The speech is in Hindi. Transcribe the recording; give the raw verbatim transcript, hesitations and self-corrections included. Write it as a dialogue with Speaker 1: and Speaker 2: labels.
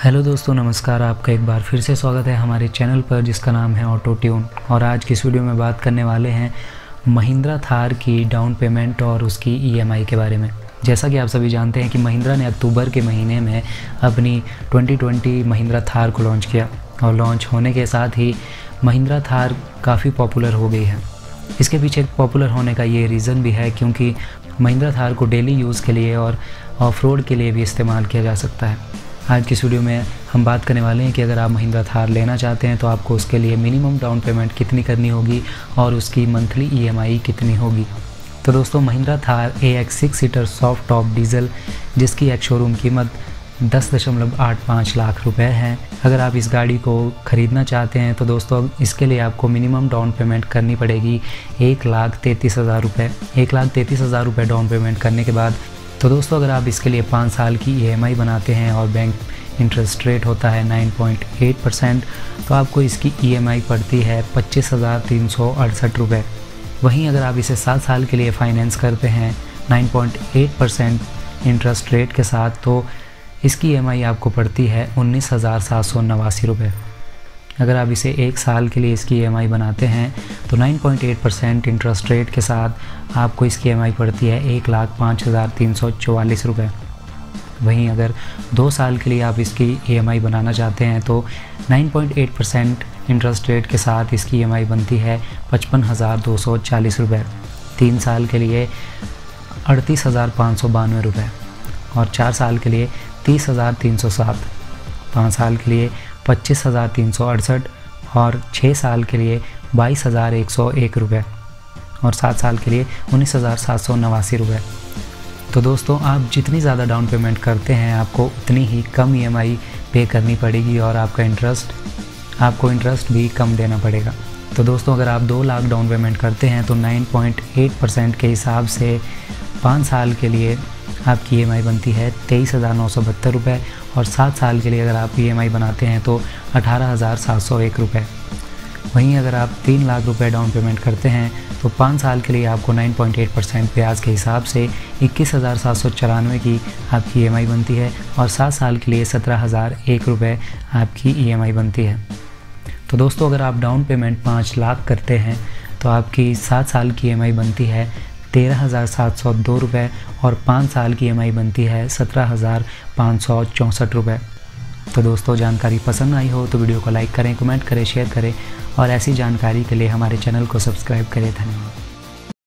Speaker 1: हेलो दोस्तों, नमस्कार। आपका एक बार फिर से स्वागत है हमारे चैनल पर जिसका नाम है ऑटो ट्यून। और आज की इस वीडियो में बात करने वाले हैं महिंद्रा थार की डाउन पेमेंट और उसकी ईएमआई के बारे में। जैसा कि आप सभी जानते हैं कि महिंद्रा ने अक्टूबर के महीने में अपनी ट्वेंटी ट्वेंटी महिंद्रा थार को लॉन्च किया और लॉन्च होने के साथ ही महिंद्रा थार काफ़ी पॉपुलर हो गई है। इसके पीछे पॉपुलर होने का ये रीज़न भी है क्योंकि महिंद्रा थार को डेली यूज़ के लिए और ऑफ रोड के लिए भी इस्तेमाल किया जा सकता है। आज की इस वीडियो में हम बात करने वाले हैं कि अगर आप महिंद्रा थार लेना चाहते हैं तो आपको उसके लिए मिनिमम डाउन पेमेंट कितनी करनी होगी और उसकी मंथली ईएमआई कितनी होगी। तो दोस्तों, Mahindra Thar A X six seater soft top diesel जिसकी एक शोरूम कीमत दस दशमलव आठ पाँच लाख रुपए है। अगर आप इस गाड़ी को ख़रीदना चाहते हैं तो दोस्तों इसके लिए आपको मिनिमम डाउन पेमेंट करनी पड़ेगी एक लाख तैंतीस हज़ार रुपये। एक लाख तैंतीस हज़ार रुपये डाउन पेमेंट करने के बाद तो दोस्तों अगर आप इसके लिए पाँच साल की ईएमआई बनाते हैं और बैंक इंटरेस्ट रेट होता है नौ पॉइंट आठ परसेंट तो आपको इसकी ईएमआई पड़ती है पच्चीस हज़ार तीन सौ अड़सठ रुपये। वहीं अगर आप इसे सात साल के लिए फ़ाइनेंस करते हैं नौ पॉइंट आठ परसेंट इंटरेस्ट रेट के साथ तो इसकी ईएमआई आपको पड़ती है उन्नीस हज़ार सात सौ नवासी रुपये। अगर आप इसे एक साल के लिए इसकी ईएमआई बनाते हैं तो नौ पॉइंट आठ परसेंट इंटरेस्ट रेट के साथ आपको इसकी ईएमआई पड़ती है एक लाख पाँच हज़ार तीन सौ चौवालीस रुपये। वहीं अगर दो साल के लिए आप इसकी ईएमआई बनाना चाहते हैं तो नौ पॉइंट आठ परसेंट इंटरेस्ट रेट के साथ इसकी ईएमआई बनती है पचपन हज़ार दो सौ चालीस रुपये। तीन साल के लिए अड़तीस हज़ार पाँच सौ बानवे रुपये और चार साल के लिए तीस हज़ार तीन सौ सात, पाँच साल के लिए पच्चीस हज़ार तीन सौ अड़सठ और छः साल के लिए बाईस हज़ार एक सौ एक रुपये और सात साल के लिए उन्नीस हज़ार सात सौ नवासी रुपये। तो दोस्तों, आप जितनी ज़्यादा डाउन पेमेंट करते हैं आपको उतनी ही कम ईएमआई पे करनी पड़ेगी और आपका इंटरेस्ट आपको इंटरेस्ट भी कम देना पड़ेगा। तो दोस्तों, अगर आप दो लाख डाउन पेमेंट करते हैं तो नौ पॉइंट आठ परसेंट के हिसाब से पाँच साल के लिए आपकी ईएमआई बनती है तेईस हज़ार नौ सौ बहत्तर रुपये और सात साल के लिए अगर आप ईएमआई बनाते हैं तो अठारह हज़ार सात सौ एक रुपये। वहीं अगर आप तीन लाख रुपए डाउन पेमेंट करते हैं तो पाँच साल के लिए आपको नौ पॉइंट आठ परसेंट ब्याज के हिसाब से इक्कीस हज़ार सात सौ चौरानवे की आपकी ईएमआई बनती है और सात साल के लिए सत्रह हज़ार एक रुपये आपकी ईएमआई बनती है। तो दोस्तों, अगर आप डाउन पेमेंट पाँच लाख करते हैं तो आपकी सात साल की ईएमआई बनती है तेरह हज़ार सात सौ दो रुपये और पाँच साल की ईएमआई बनती है सत्रह हज़ार पाँच सौ चौंसठ रुपये। तो दोस्तों, जानकारी पसंद आई हो तो वीडियो को लाइक करें, कमेंट करें, शेयर करें और ऐसी जानकारी के लिए हमारे चैनल को सब्सक्राइब करें। धन्यवाद।